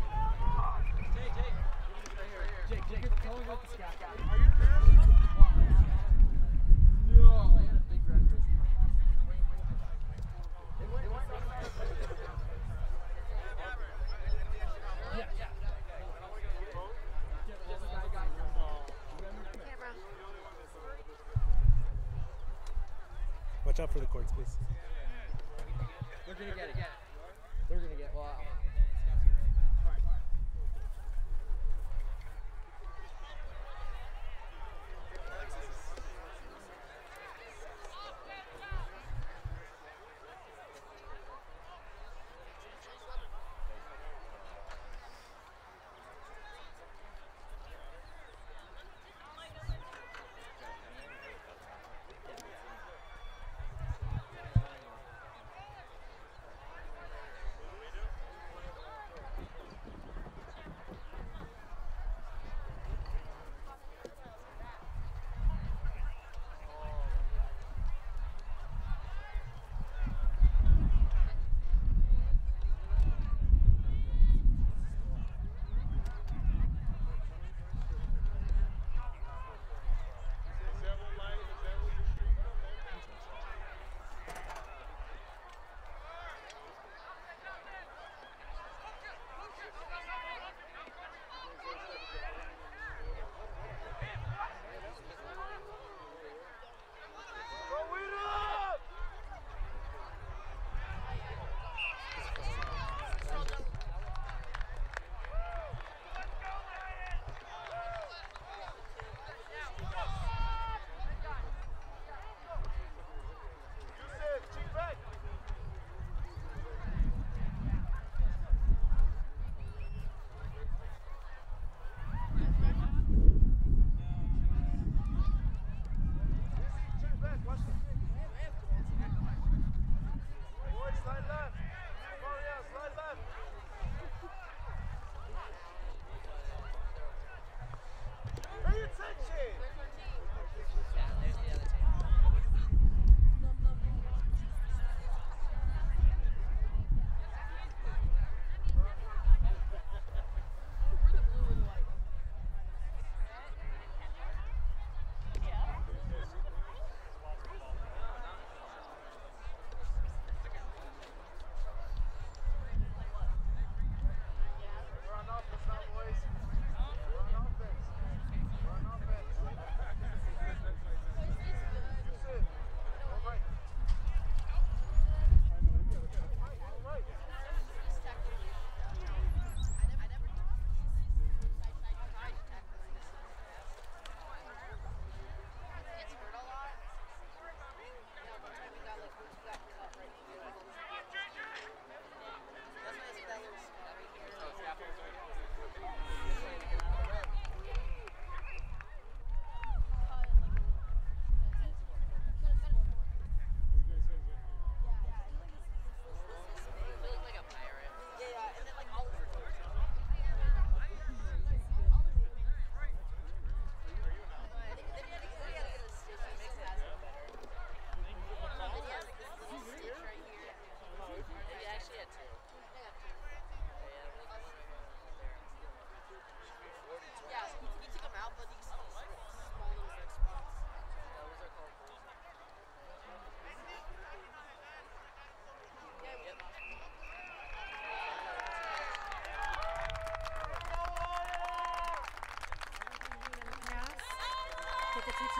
[SPEAKER 1] Watch out for the courts, please.
[SPEAKER 6] They're gonna get it. They're gonna get. Wow.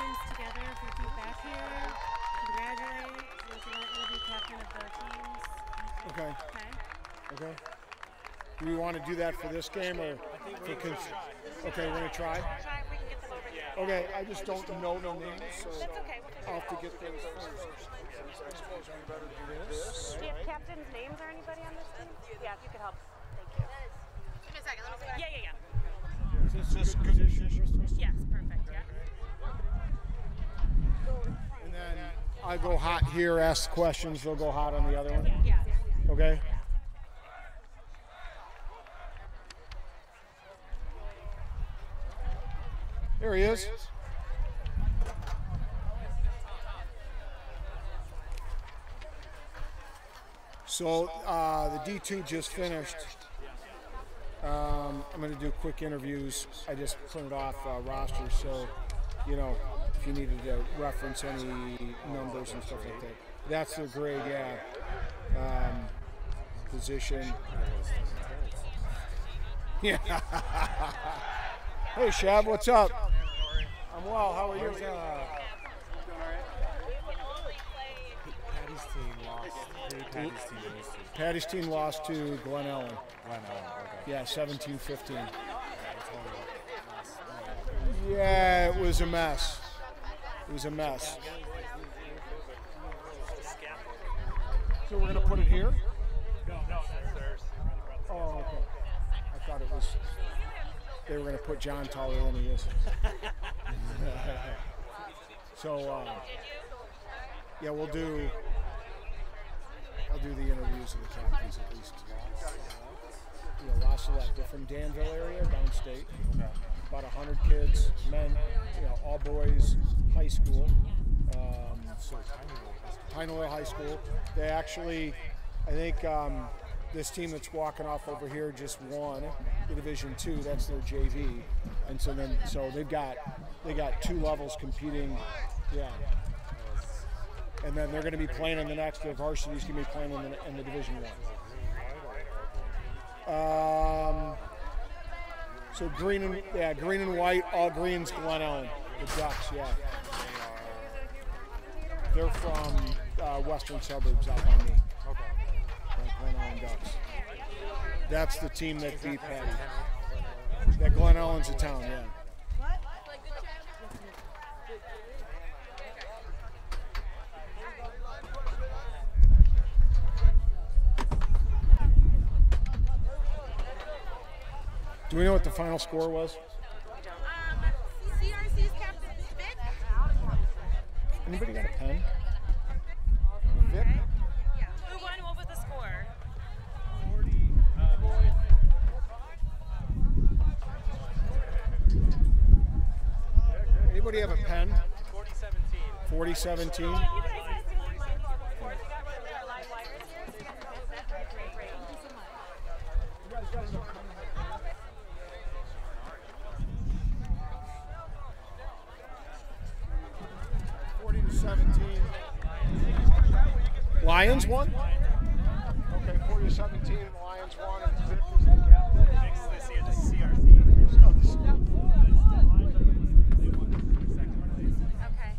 [SPEAKER 7] captains together for feedback here. Congratulate. You'll will be captain of the teams.
[SPEAKER 5] Okay.
[SPEAKER 7] Okay.
[SPEAKER 5] Okay. Do we want to do that for this game or for cons- Okay, we're gonna try.
[SPEAKER 3] Try if we can get them over here.
[SPEAKER 5] Okay, I just don't know no names, so
[SPEAKER 3] That's okay. We'll figure
[SPEAKER 5] I'll
[SPEAKER 3] it
[SPEAKER 5] have to
[SPEAKER 3] out.
[SPEAKER 5] get those first.
[SPEAKER 3] Do you have captains' names or anybody on this team? Yeah, if you could help. Thank you. Give me a second. Let me see. Yeah, yeah, yeah.
[SPEAKER 5] Is this a good position?
[SPEAKER 3] Yes, perfect. Yeah.
[SPEAKER 5] And then I go hot here, ask questions. They'll go hot on the other one.
[SPEAKER 3] Yeah.
[SPEAKER 5] Okay. There he is. So uh, the D two just finished. Um, I'm going to do quick interviews. I just printed off uh, rosters, so you know if you needed to reference any numbers and stuff like that. That's their grade, yeah. Um, position. Yeah. Hey, Shab, what's up? I'm well. How are you? Uh,
[SPEAKER 2] Patty's team lost. Who did Patty's team lose to?
[SPEAKER 5] Patty's team lost to Glen Ellen.
[SPEAKER 2] Glen Ellen, okay.
[SPEAKER 5] Yeah, seventeen fifteen. Yeah, it was a mess. It was a mess. So we're going to put it here?
[SPEAKER 2] No, no, there's.
[SPEAKER 5] Oh, okay. I thought it was, they were going to put John taller than he is. So, uh, yeah, we'll do, I'll do the interviews of the captains at least. You know, La Salette, they're from Danville area, downstate. About one hundred kids, men, you know, all boys, high school. Um,
[SPEAKER 2] So tiny little high school.
[SPEAKER 5] Pine High School. They actually, I think um, this team that's walking off over here just won the Division Two. That's their J V, and so then so they've got they got two levels competing. Yeah, and then they're going to be playing in the next. The varsity's going to be playing in the, in the Division One. Um, so green and yeah, green and white, all greens. Glen Ellen, the Ducks. Yeah. They're from uh, western suburbs out by me.
[SPEAKER 2] Okay.
[SPEAKER 5] Like Glen Ellen Ducks. That's the team that beat Patty. That Glen Ellen's a town, yeah. Do we know what the final score was?
[SPEAKER 3] Um, C R C's captain Vic.
[SPEAKER 5] Anybody got a pen? Vic?
[SPEAKER 3] Yeah. Who won? What was the score?
[SPEAKER 5] Anybody have a pen?
[SPEAKER 2] forty seventeen.
[SPEAKER 5] forty seventeen?
[SPEAKER 3] You guys have seen like live scores. You got one of their live wires here. So you guys know that's great. Great. Great. Thank you so much.
[SPEAKER 5] forty to seventeen. Lions won? Okay, forty to seventeen, Lions won, and Vic was the captain.
[SPEAKER 2] Next, they see a C R C.
[SPEAKER 3] Okay.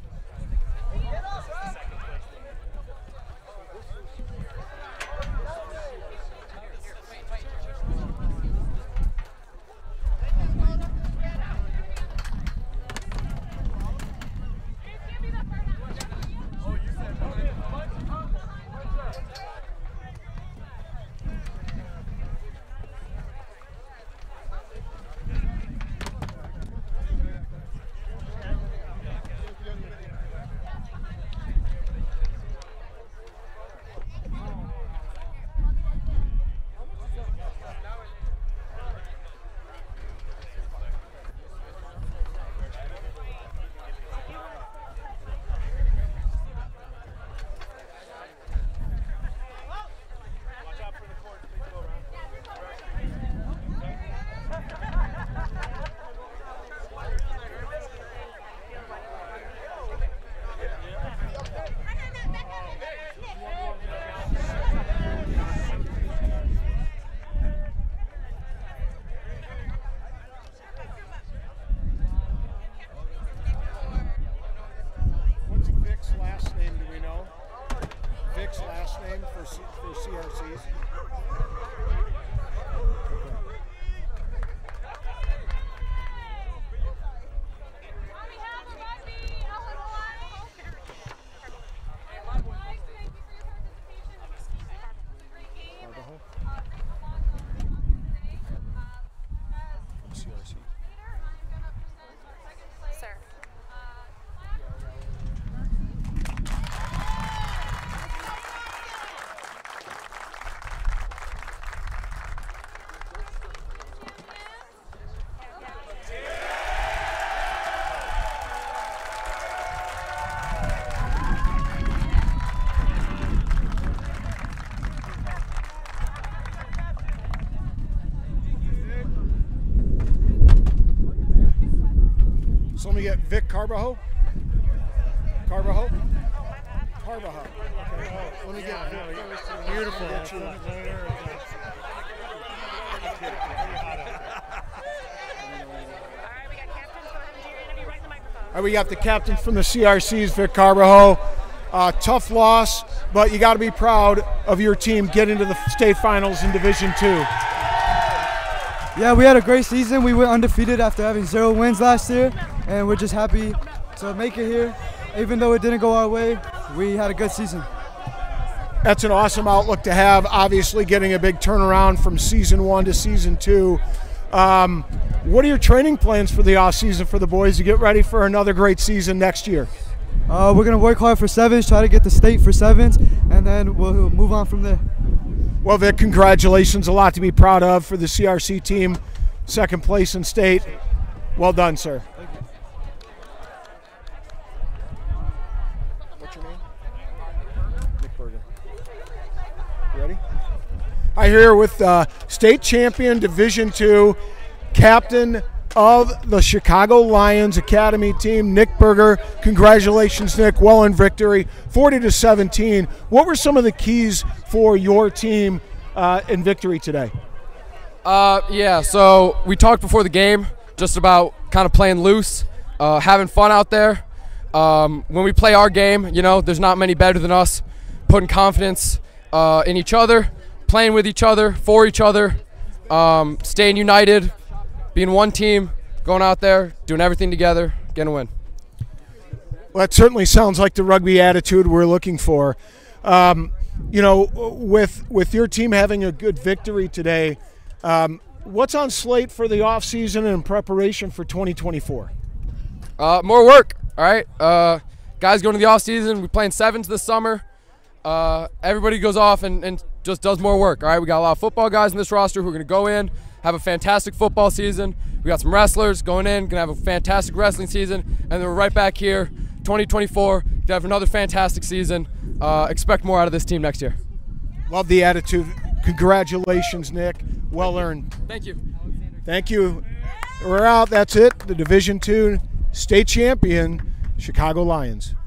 [SPEAKER 5] So let me get Vic Carbajo. Carbajo? Carbajo. Okay. Oh, let me get Vic. Beautiful. Get you. All right, we got the captain from the C R Cs, Vic Carbajo. Uh, tough loss, but you got to be proud of your team getting to the state finals in Division Two.
[SPEAKER 8] Yeah, we had a great season. We went undefeated after having zero wins last year, and we're just happy to make it here. Even though it didn't go our way, we had a good season.
[SPEAKER 5] That's an awesome outlook to have, obviously getting a big turnaround from season one to season two. Um, what are your training plans for the off season for the boys to get ready for another great season next year?
[SPEAKER 8] Uh, we're going to work hard for sevens, try to get the state for sevens, and then we'll move on from there.
[SPEAKER 5] Well, Vic, congratulations. A lot to be proud of for the C R C team. Second place in state. Well done, sir.
[SPEAKER 8] Thank you.
[SPEAKER 5] What's your name? Nick Berger. You ready? I here with uh, state champion, Division Two, captain of the Chicago Lions Academy team, Nick Berger. Congratulations, Nick. Well in victory, forty to seventeen. What were some of the keys for your team uh, in victory today?
[SPEAKER 6] Uh, yeah, so we talked before the game just about kind of playing loose, uh, having fun out there. Um, when we play our game, you know, there's not many better than us, putting confidence uh, in each other, playing with each other, for each other, um, staying united, being one team, going out there, doing everything together, getting a win.
[SPEAKER 5] Well, that certainly sounds like the rugby attitude we're looking for. Um, you know, with with your team having a good victory today, um, what's on slate for the off season and in preparation for twenty twenty-four?
[SPEAKER 6] Uh, more work, all right? Uh, guys going to the off season, we're playing sevens this summer. Uh, everybody goes off and, and just does more work, all right? We got a lot of football guys in this roster who are going to go in, have a fantastic football season. We got some wrestlers going in, gonna have a fantastic wrestling season, and then we're right back here, twenty twenty-four, gonna have another fantastic season. Uh, expect more out of this team next year.
[SPEAKER 5] Love the attitude. Congratulations, Nick. Well earned.
[SPEAKER 6] Thank you.
[SPEAKER 5] Thank you. We're out. That's it. The Division Two state champion, Chicago Lions.